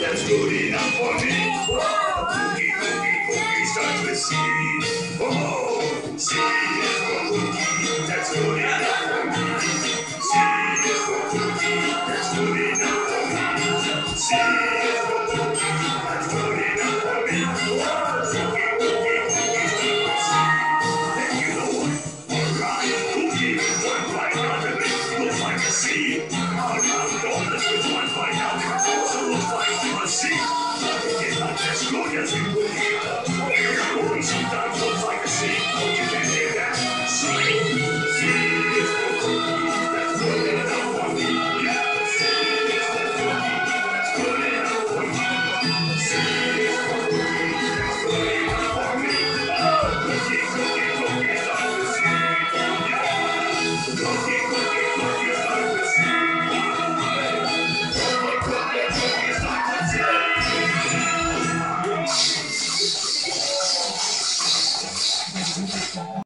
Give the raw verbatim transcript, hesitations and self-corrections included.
that's good enough for me. Cookie, cookie, cookie starts with C. Oh, C is for cookie, that's good enough for me. C is for cookie, that's good enough for me. C is for cookie, that's good enough for me. Cookie, cookie, cookie starts with C. And you know what? Alright, cookie with one bite out of it looks like a C. A round donut with one bite out of it also looks like a C. It's not as good as it would be. A cookie sometimes looks like a C. Don't you can hear that? C. C is for cookie. That's good enough for me. Yeah, C is for cookie. That's good enough for me. C is for cookie. That's good enough for me. Oh, cookie, cookie, cookie starts with C. Yeah, cookie, cookie, cookie starts with C. Cookie, cookie, cookie starts with C.